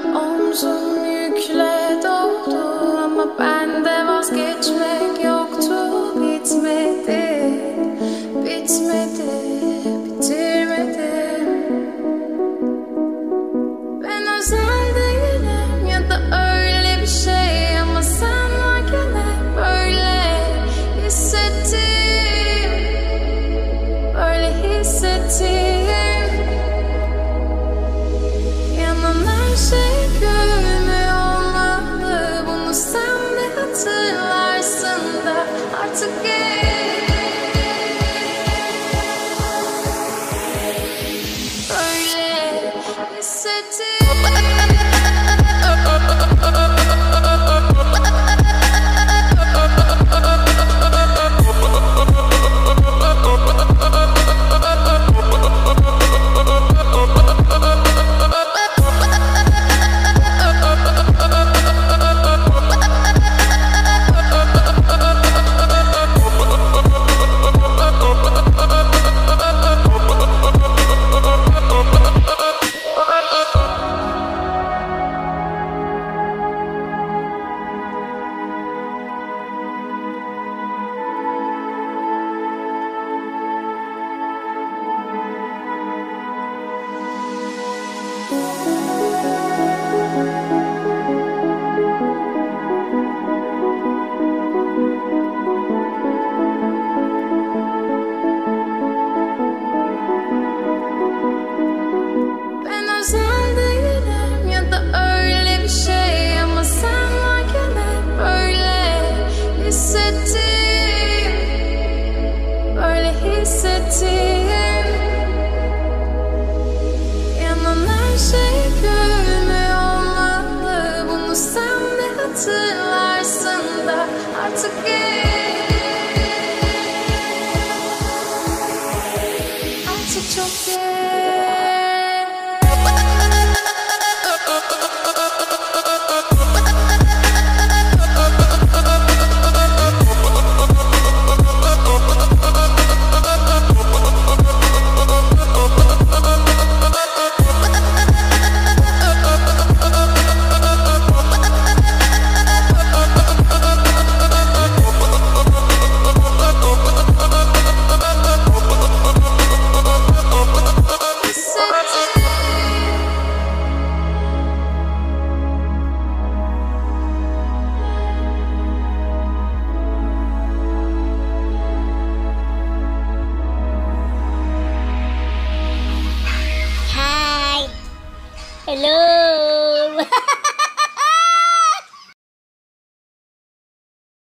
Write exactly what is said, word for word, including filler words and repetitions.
Omzum yükle doldu ama bende vazgeçmek yoktu. Bitmedi, bitmedi, bitirmedim. Ben özel değilim ya da öyle bir şey, ama sen varken hep böyle hissettim, böyle hissettim. Yanan her şey görünmüyor olmalı, bunu sen de hatırlarsın da artık gel. Böyle hissettim. Yanan her şey görünmüyor olmalı, bunu sen de hatırlarsın da artık gel. Artık çok geç. Hello.